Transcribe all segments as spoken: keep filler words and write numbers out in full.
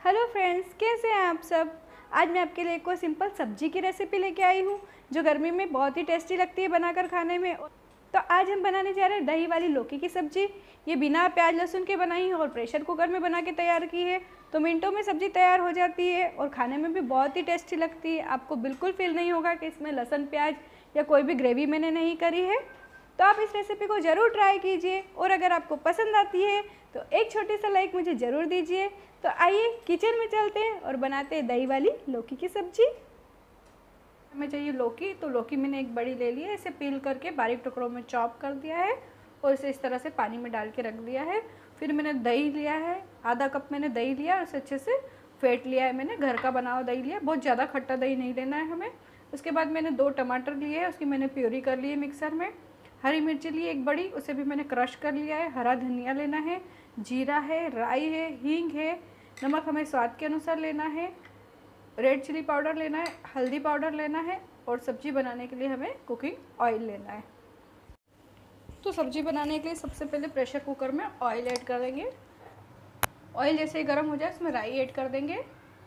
Hello friends, कैसे हैं आप सब। आज मैं आपके लिए कोई सिंपल सब्जी की रेसिपी लेके आई हूँ जो गर्मी में बहुत ही टेस्टी लगती है बनाकर खाने में। तो आज हम बनाने जा रहे हैं दही वाली लौकी की सब्ज़ी। ये बिना प्याज लहसुन के बनाई है और प्रेशर कुकर में बना के तैयार की है, तो मिनटों में सब्ज़ी तैयार हो जाती है और खाने में भी बहुत ही टेस्टी लगती है। आपको बिल्कुल फील नहीं होगा कि इसमें लहसुन प्याज या कोई भी ग्रेवी मैंने नहीं करी है। तो आप इस रेसिपी को ज़रूर ट्राई कीजिए और अगर आपको पसंद आती है तो एक छोटी सा लाइक मुझे ज़रूर दीजिए। तो आइए किचन में चलते हैं और बनाते हैं दही वाली लौकी की सब्ज़ी। हमें चाहिए लौकी, तो लौकी मैंने एक बड़ी ले ली है। इसे पील करके बारीक टुकड़ों में चॉप कर दिया है और इसे इस तरह से पानी में डाल के रख दिया है। फिर मैंने दही लिया है, आधा कप मैंने दही लिया और उसे अच्छे से फेंट लिया है। मैंने घर का बना हुआ दही लिया, बहुत ज़्यादा खट्टा दही नहीं लेना है हमें। उसके बाद मैंने दो टमाटर लिए हैं, उसकी मैंने प्यूरी कर ली है मिक्सर में। हरी मिर्ची ली एक बड़ी, उसे भी मैंने क्रश कर लिया है। हरा धनिया लेना है, जीरा है, राई है, हींग है, नमक हमें स्वाद के अनुसार लेना है, रेड चिली पाउडर लेना है, हल्दी पाउडर लेना है और सब्ज़ी बनाने के लिए हमें कुकिंग ऑयल लेना है। तो सब्ज़ी बनाने के लिए सबसे पहले प्रेशर कुकर में ऑयल ऐड कर देंगे। ऑयल जैसे ही गर्म हो जाए उसमें राई ऐड कर देंगे।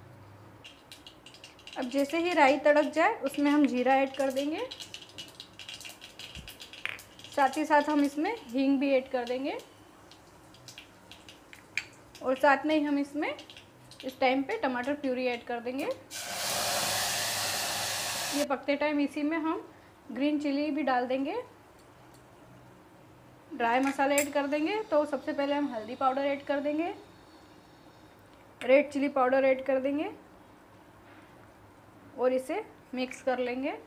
अब जैसे ही राई तड़क जाए उसमें हम जीरा ऐड कर देंगे। साथ ही साथ हम इसमें हींग भी ऐड कर देंगे और साथ में ही हम इसमें इस टाइम पे टमाटर प्यूरी ऐड कर देंगे। ये पकते टाइम इसी में हम ग्रीन चिली भी डाल देंगे, ड्राई मसाला ऐड कर देंगे। तो सबसे पहले हम हल्दी पाउडर ऐड कर देंगे, रेड चिली पाउडर ऐड कर देंगे और इसे मिक्स कर लेंगे।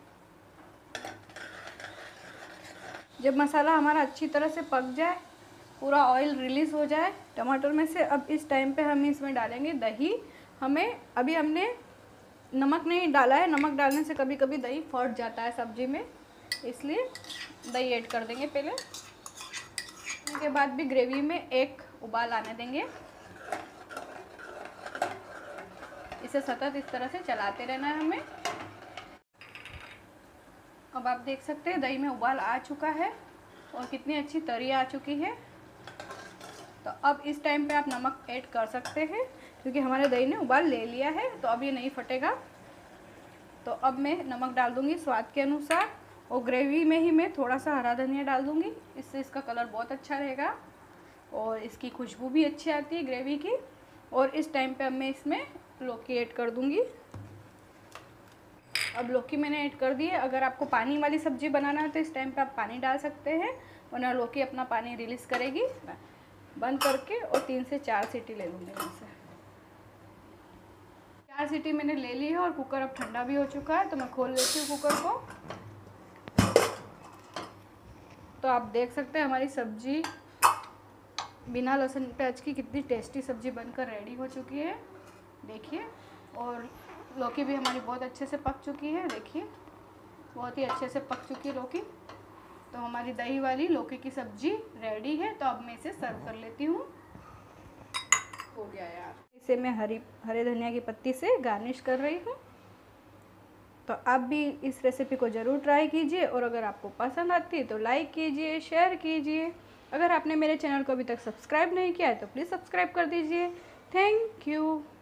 जब मसाला हमारा अच्छी तरह से पक जाए, पूरा ऑयल रिलीज़ हो जाए टमाटर में से, अब इस टाइम पे हम इसमें डालेंगे दही। हमें अभी हमने नमक नहीं डाला है, नमक डालने से कभी कभी दही फट जाता है सब्ज़ी में, इसलिए दही ऐड कर देंगे पहले। उसके बाद भी ग्रेवी में एक उबाल आने देंगे। इसे सतत इस तरह से चलाते रहना है हमें। अब आप देख सकते हैं दही में उबाल आ चुका है और कितनी अच्छी तरी आ चुकी है। तो अब इस टाइम पे आप नमक ऐड कर सकते हैं क्योंकि हमारे दही ने उबाल ले लिया है, तो अब ये नहीं फटेगा। तो अब मैं नमक डाल दूंगी स्वाद के अनुसार और ग्रेवी में ही मैं थोड़ा सा हरा धनिया डाल दूंगी, इससे इसका कलर बहुत अच्छा रहेगा और इसकी खुशबू भी अच्छी आती है ग्रेवी की। और इस टाइम पे अब मैं इसमें लौकी ऐड कर दूंगी। अब लौकी मैंने ऐड कर दी है। अगर आपको पानी वाली सब्ज़ी बनाना है तो इस टाइम पे आप पानी डाल सकते हैं, वरना लौकी अपना पानी रिलीज़ करेगी। बंद करके और तीन से चार सीटी ले लूँगी इसे। चार सीटी मैंने ले ली है और कुकर अब ठंडा भी हो चुका है, तो मैं खोल लेती हूँ कुकर को। तो आप देख सकते हैं हमारी सब्ज़ी बिना लहसुन प्याज की कितनी टेस्टी सब्ज़ी बनकर रेडी हो चुकी है, देखिए। और लौकी भी हमारी बहुत अच्छे से पक चुकी है, देखिए बहुत ही अच्छे से पक चुकी है लौकी। तो हमारी दही वाली लौकी की सब्ज़ी रेडी है। तो अब मैं इसे सर्व कर लेती हूँ। हो गया यार। इसे मैं हरी हरे धनिया की पत्ती से गार्निश कर रही हूँ। तो आप भी इस रेसिपी को ज़रूर ट्राई कीजिए और अगर आपको पसंद आती है तो लाइक कीजिए, शेयर कीजिए। अगर आपने मेरे चैनल को अभी तक सब्सक्राइब नहीं किया है तो प्लीज़ सब्सक्राइब कर दीजिए। Thank you.